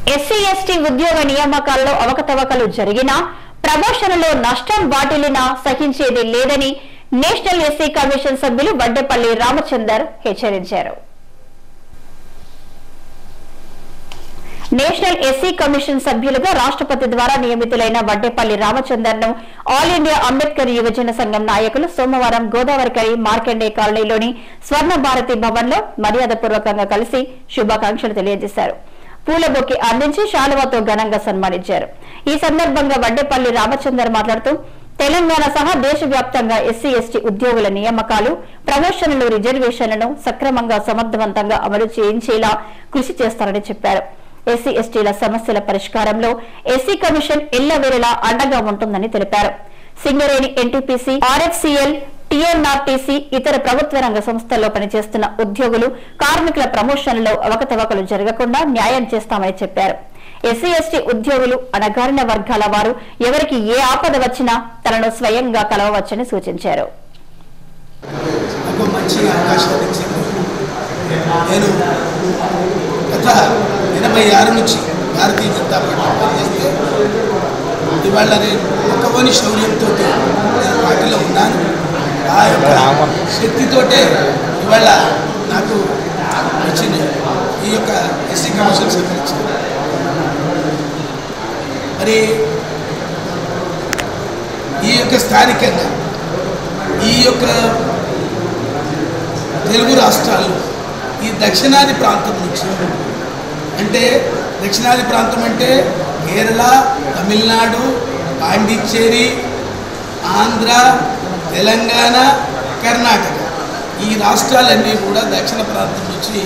SC ST ఉద్యోగ నియామకాల్లో అవకతవకలు జరిగినా ప్రమోషన్లో నష్టం వాటిల్లినా సహించేది లేదని నేషనల్ ఎస్సీ కమిషన్ సభ్యులు వడ్డేపల్లి రామచందర్ హెచ్చరించారు. నేషనల్ ఎస్సీ కమిషన్ సభ్యులుగా రాష్ట్రపతి ద్వారా నియమితులైన వడ్డేపల్లి రామచందర్ ను ఆల్ ఇండియా అంబేద్కర్ యువజన సంఘం నాయకులు సోమవారం గోదావరికరి మార్కండే కాలనీలోని స్వర్ణ భారతి భవన్ లో మర్యాదపూర్వకంగా కలిసి శుభాకాంక్షలు తెలియజేశారు. పూల బొకే అందించి శాలువాతో ఘనంగా సన్మానించారు. ఈ సందర్భంగా వడ్డేపల్లి రామచందర్ మాట్లాడుతూ తెలంగాణ సహా దేశవ్యాప్తంగా ఎస్సీ ఎస్టీ ఉద్యోగుల నియామకాలు, ప్రమోషన్లు, రిజర్వేషన్లను సక్రమంగా సమర్థవంతంగా అమలు చేయించేలా కృషి చేస్తారని చెప్పారు. ఎస్సీ ఎస్టీల సమస్యల పరిష్కారంలో ఎస్సీ కమిషన్ ఎల్లవేళలా అండగా ఉంటుందని తెలిపారు. సింగరేణి, ఎన్టీపీసీ, ఆర్ఎఫ్సీఎల్, టీఎన్ఆర్టీసీ, ఇతర ప్రభుత్వ రంగ సంస్థల్లో పనిచేస్తున్న ఉద్యోగులు, కార్మికుల ప్రమోషన్లలో అవకతవకలు జరగకుండా న్యాయం చేస్తామని చెప్పారు. ఎస్సీ ఎస్టీ ఉద్యోగులు, అణగారిన వర్గాల వారు ఎవరికి ఏ ఆపద వచ్చినా తనను స్వయంగా కలవవచ్చని సూచించారు. గత 86 నుంచి భారతీయ జనతా పార్టీ పనిచేస్తే ఇవాళ నేను ఒక్కవని శౌర్యంతో నేను పార్టీలో ఉన్నాను. ఆ యొక్క శక్తితోటే ఇవాళ నాకు వచ్చింది ఈ యొక్క ఎస్సీ కమిషన్ సంబంధించింది. మరి ఈ యొక్క స్థానికంగా ఈ యొక్క తెలుగు రాష్ట్రాల్లో ఈ దక్షిణాది ప్రాంతం నుంచి, అంటే దక్షిణాది ప్రాంతం అంటే కేరళ, తమిళనాడు, పాండిచ్చేరి, ఆంధ్ర, తెలంగాణ, కర్ణాటక, ఈ రాష్ట్రాలన్నీ కూడా దక్షిణ ప్రాంతం నుంచి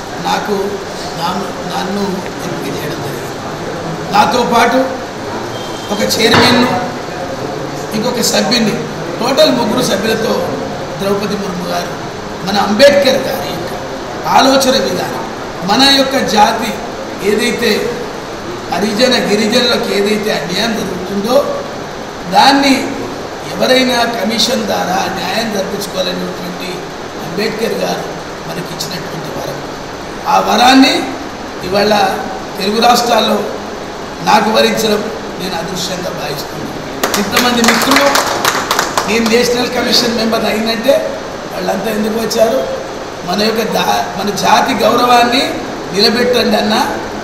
నన్ను ఎంపిక చేయడం జరిగింది. నాతో పాటు ఒక చైర్మన్ను, ఇంకొక సభ్యుని, టోటల్ 3 సభ్యులతో ద్రౌపది ముర్ము గారు మన అంబేద్కర్ గారి యొక్క ఆలోచన విధానం, మన యొక్క జాతి ఏదైతే హరిజన గిరిజనులకు ఏదైతే అన్యాయం జరుగుతుందో దాన్ని ఎవరైనా కమిషన్ ద్వారా న్యాయం జరిపించుకోవాలనేటువంటి అంబేద్కర్ గారు మనకి ఇచ్చినటువంటి వరం. ఆ వరాన్ని ఇవాళ తెలుగు రాష్ట్రాల్లో నాకు వరించడం నేను అదృష్టంగా భావిస్తున్నాను. ఇంతమంది మిత్రులు నేను నేషనల్ కమిషన్ మెంబర్ అయినట్టే వాళ్ళంతా ఎందుకు వచ్చారు? మన జాతి గౌరవాన్ని నిలబెట్టండి అన్న,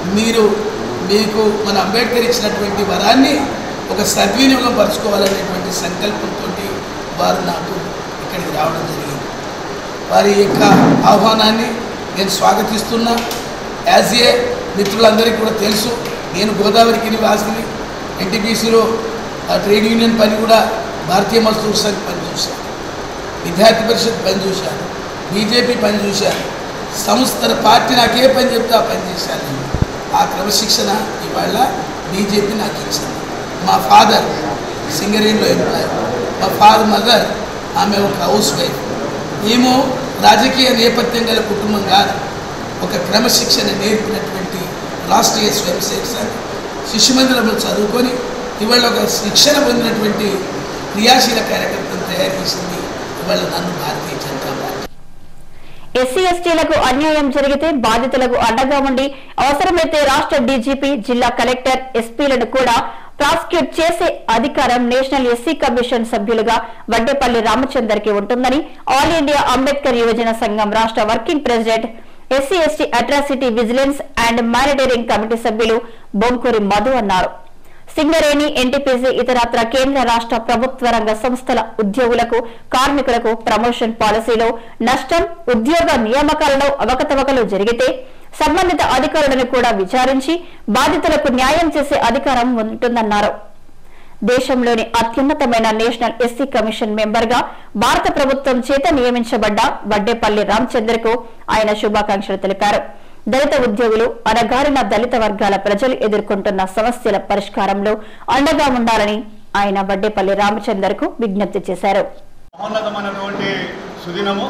మీకు మన అంబేద్కర్ ఇచ్చినటువంటి వరాన్ని ఒక సద్వినియోగం పరుచుకోవాలనేటువంటి సంకల్పంతో వారు నాకు ఇక్కడికి రావడం జరిగింది. వారి యొక్క ఆహ్వానాన్ని నేను స్వాగతిస్తున్నా. యాజ్ ఏ మిత్రులందరికీ కూడా తెలుసు, నేను గోదావరికి నివాసిని. ఎన్టీపీసీలో ట్రేడ్ యూనియన్ పని కూడా భారతీయ మజ్దూర్ సంఘ్ పని చూశాను, విద్యార్థి పరిషత్ పని చూశాను, బీజేపీ పని చూశాను. సంస్థల పార్టీ నాకే పని చెప్తే ఆ పని చేశాను. ఆ క్రమశిక్షణ ఇవాళ బీజేపీ నాకు ఇచ్చింది. మా ఫాదర్ సింగరేణిలో ఎంప్లాయ్, మా మదర్ ఆమె ఒక హౌస్ వైఫ్. మేము రాజకీయ నేపథ్యం గల కుటుంబం కాదు, ఒక క్రమశిక్షణ నేర్పినటువంటి రాష్ట్రీయ స్వయం సేవక సంఘ్ శిశు మందిరంలో చదువుకొని ఇవాళ ఒక శిక్షణ పొందినటువంటి క్రియాశీల కార్యకర్తను తయారు చేసింది ఇవాళ నన్ను భారతీయ జనతా పార్టీ. ఎస్సీ ఎస్టీలకు అన్యాయం జరిగితే బాధితులకు అండగా ఉండి అవసరమైతే రాష్ట్ర డీజీపీ, జిల్లా కలెక్టర్, ఎస్పీలను కూడా ప్రాసిక్యూట్ చేసే అధికారం నేషనల్ ఎస్సీ కమిషన్ సభ్యులుగా వడ్డేపల్లి రామచందర్ కి ఉంటుందని ఆల్ ఇండియా అంబేద్కర్ యువజన సంఘం రాష్ట్ర working president, SC ST atrocity vigilance and monitoring committee సభ్యులు బొంకూరి మధు అన్నారు. సింగరేణి, ఎన్టీపీసీ, ఇతరత్ర కేంద్ర రాష్ట్ర ప్రభుత్వ రంగ సంస్థల ఉద్యోగులకు, కార్మికులకు ప్రమోషన్ పాలసీలో నష్టం, ఉద్యోగ నియామకాలలో అవకతవకలు జరిగితే సంబంధిత అధికారులను కూడా విచారించి బాధితులకు న్యాయం చేసే అధికారం ఉంటుందన్నారు. దేశంలోని అత్యున్నతమైన నేషనల్ ఎస్సీ కమిషన్ మెంబర్ గా భారత ప్రభుత్వం చేత నియమించబడ్డ వడ్డేపల్లి రామచందర్ కు ఆయన శుభాకాంక్షలు తెలిపారు. దళిత ఉద్యోగులు, అణగారిన దళిత వర్గాల ప్రజలు ఎదుర్కొంటున్న సమస్యల పరిష్కారంలో అండగా ఉండాలని ఆయన వడ్డేపల్లి రామచందర్ కు విజ్ఞప్తి చేశారు. మహోన్నతమైనటువంటి సుదినము.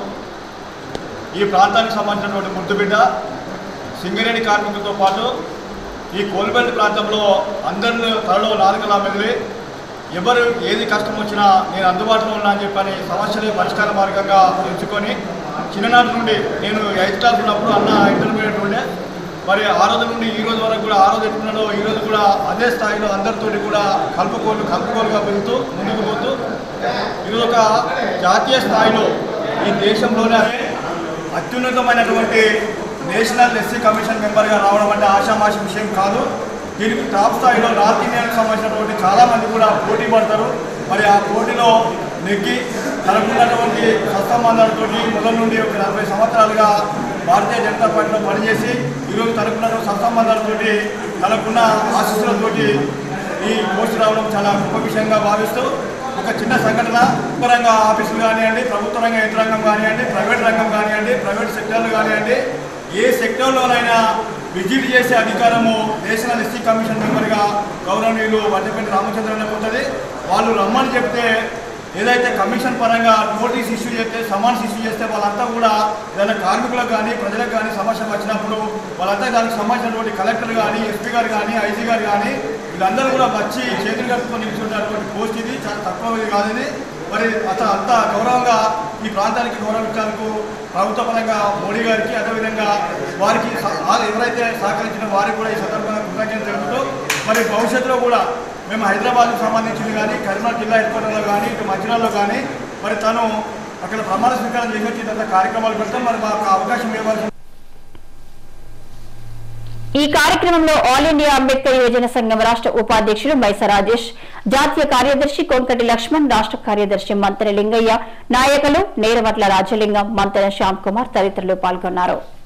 ఈ ప్రాంతానికి సంబంధించినటువంటి ముద్దుబిడ్డ సింగరేణి కార్మికులతో పాటు ఈ కోల్బెల్ట్ ప్రాంతంలో అందరిని త్వరలో నాలుగులా మెదిలి ఎవరు ఏది కష్టం వచ్చినా నేను అందుబాటులో ఉన్నా అని చెప్పని సమస్యలే పరిష్కార మార్గంగా ఎంచుకొని చిన్ననాటి నుండి నేను 8th క్లాస్ ఉన్నప్పుడు అన్న ఇంటర్మీడియట్ ఉండే మరి ఆ రోజు నుండి ఈ రోజు వరకు కూడా ఆ రోజు ఎట్లున్నాడో ఈ రోజు కూడా అదే స్థాయిలో అందరితోటి కూడా కలుపుకోలుగా వెళ్తూ ముందుకు పోతూ ఈరోజు ఒక జాతీయ స్థాయిలో ఈ దేశంలోనే అత్యున్నతమైనటువంటి నేషనల్ ఎస్సీ కమిషన్ మెంబర్గా రావడం అంటే ఆషామాషి విషయం కాదు. దీనికి టాప్ స్థాయిలో నార్త్ ఇండియాకి సంబంధించినటువంటి చాలామంది కూడా పోటీ పడతారు. మరి ఆ పోటీలో నెగ్గి తనకున్నటువంటి సత్సంబంధాలతో మొదల నుండి ఒక 40 సంవత్సరాలుగా భారతీయ జనతా పార్టీలో పనిచేసి ఈరోజు తనకున్నటువంటి సత్సంబంధాలతోటి తనకున్న ఆశీస్సులతోటి ఈ పోస్టు రావడం చాలా గొప్ప విషయంగా భావిస్తూ ఒక చిన్న సంఘటన ప్రభుత్వ రంగ ఆఫీసులు కానివ్వండి, ప్రభుత్వ రంగ యంత్రాంగం కానివ్వండి, ప్రైవేట్ రంగం కానివ్వండి, ప్రైవేట్ సెక్టర్లు కానివ్వండి, ఏ సెక్టర్లోనైనా విజిట్ చేసే అధికారము నేషనల్ ఎస్సీ కమిషన్ మెంబర్గా గౌరవనీయులు వడ్డేపల్లి రామచంద్రన్కు ఉంటుంది. వాళ్ళు రమ్మని చెప్తే ఏదైతే కమిషన్ పరంగా నోటీస్ ఇష్యూ చేస్తే సమన్స్ ఇష్యూ చేస్తే వాళ్ళంతా కూడా ఏదైనా కార్మికులకు కానీ ప్రజలకు కానీ సమస్య వచ్చినప్పుడు వాళ్ళంతా దానికి సంబంధించినటువంటి కలెక్టర్ కానీ, ఎస్పీ గారు కానీ, ఐజీ గారు కానీ వీళ్ళందరూ కూడా వచ్చి చేతులు కట్టుకొని నిల్చున్నటువంటి పోస్ట్ ఇది, చాలా తక్కువ కాదు ఇది. మరి అసలు అంత గౌరవంగా ఈ ప్రాంతానికి గౌరవించేందుకు ప్రభుత్వ పరంగా మోడీ గారికి అదేవిధంగా వారికి ఎవరైతే సహకరించిన వారికి కూడా ఈ సందర్భంగా కృతజ్ఞతలు తెలుపుతూ మరి భవిష్యత్తులో కూడా మేము హైదరాబాద్కు సంబంధించింది కానీ కరీంనగర్ జిల్లా హెడ్ క్వార్టర్లో కానీ ఇటు మంచిర్యాలలో కానీ మరి తను అక్కడ ప్రమాణ స్వీకారం చేసి వచ్చి కార్యక్రమాలు పెడతాం. మరి మాకు అవకాశం ఇవ్వాల్సి. ఈ కార్యక్రమంలో ఆల్ ఇండియా అంబేద్కర్ యువజన సంఘం రాష్ట్ర ఉపాధ్యక్షుడు మైస రాజేష్, జాతీయ కార్యదర్శి కోన్కటి లక్ష్మణ్, రాష్ట్ర కార్యదర్శి మంతెన లింగయ్య, నాయకులు నేరవట్ల రాజలింగం, మంతెన శ్యామ్ కుమార్ తదితరులు పాల్గొన్నారు.